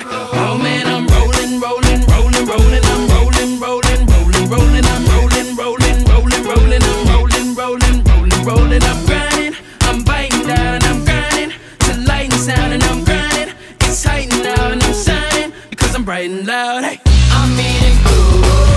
Oh man, I'm rolling, rolling, rolling, rolling. I'm rolling, rolling, rolling, rolling. I'm rolling, rolling, rolling, rolling. I'm rolling, rolling, rolling, rolling. I'm grinding, I'm biting down and I'm grinding to light and sound and I'm grinding. It's heightened now and I'm shining because I'm bright and loud. Hey, I'm eating food.